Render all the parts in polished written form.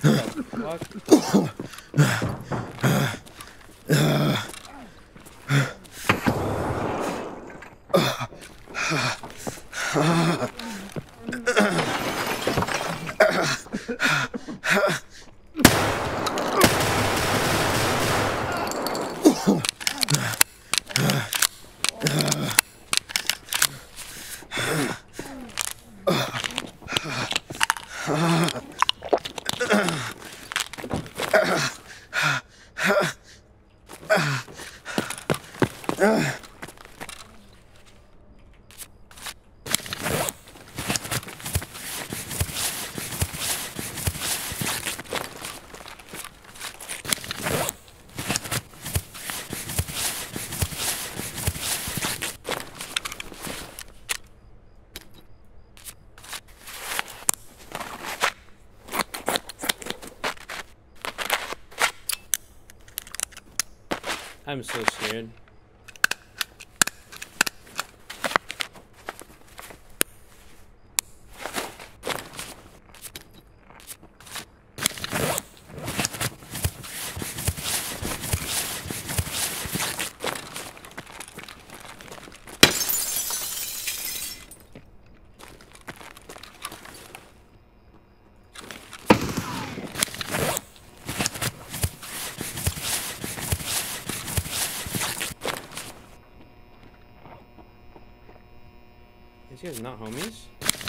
What the fuck? I'm so scared. These guys not homies?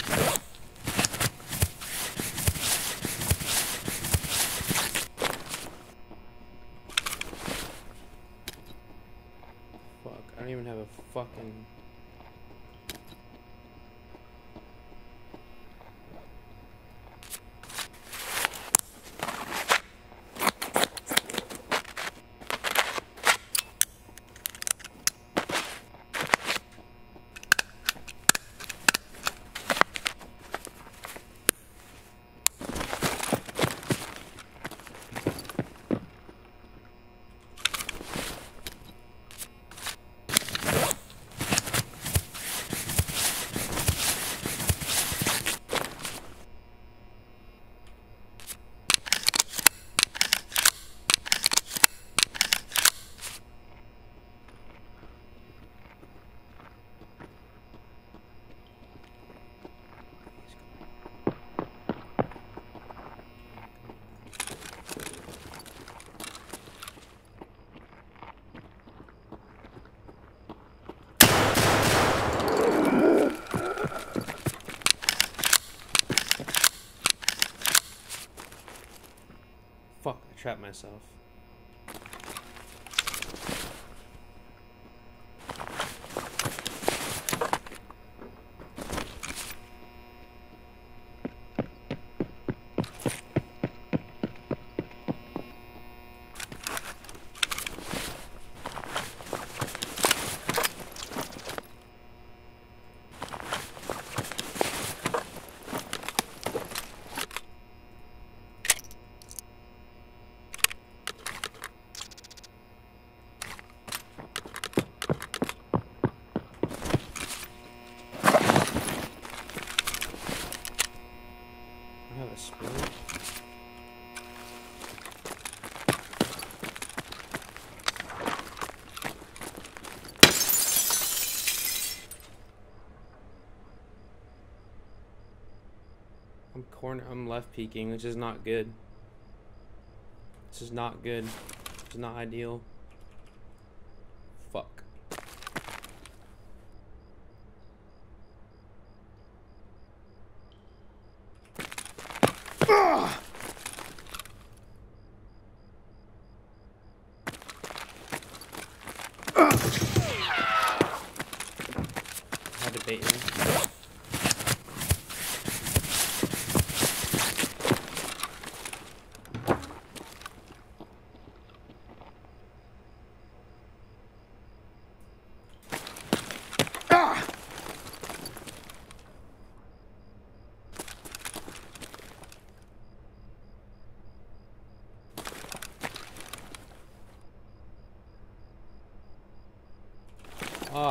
Fuck, I don't even have a fucking... Fuck, I trapped myself. I have a spoon. I'm left peeking, which is not good. This is not good. It's not ideal. Fuck. Had to bait him. Ah.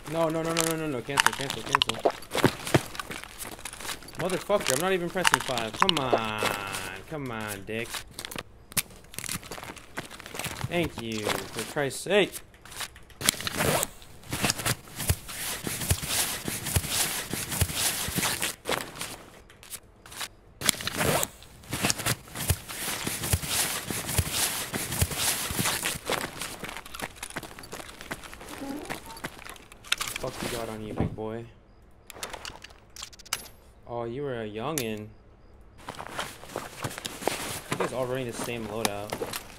No, no, no, no, no, no, no. Cancel, cancel, cancel. Motherfucker, I'm not even pressing 5. Come on. Come on, dick. Thank you, for Christ's sake. What the fuck you got on you, big boy? Oh, you were a youngin'. You guys all running the same loadout.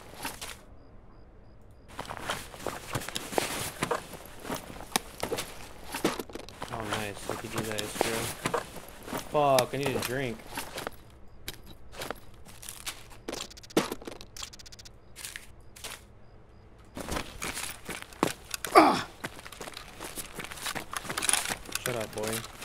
Oh, nice. I could do that, it's true. Fuck, I need a drink. Shut up, boy.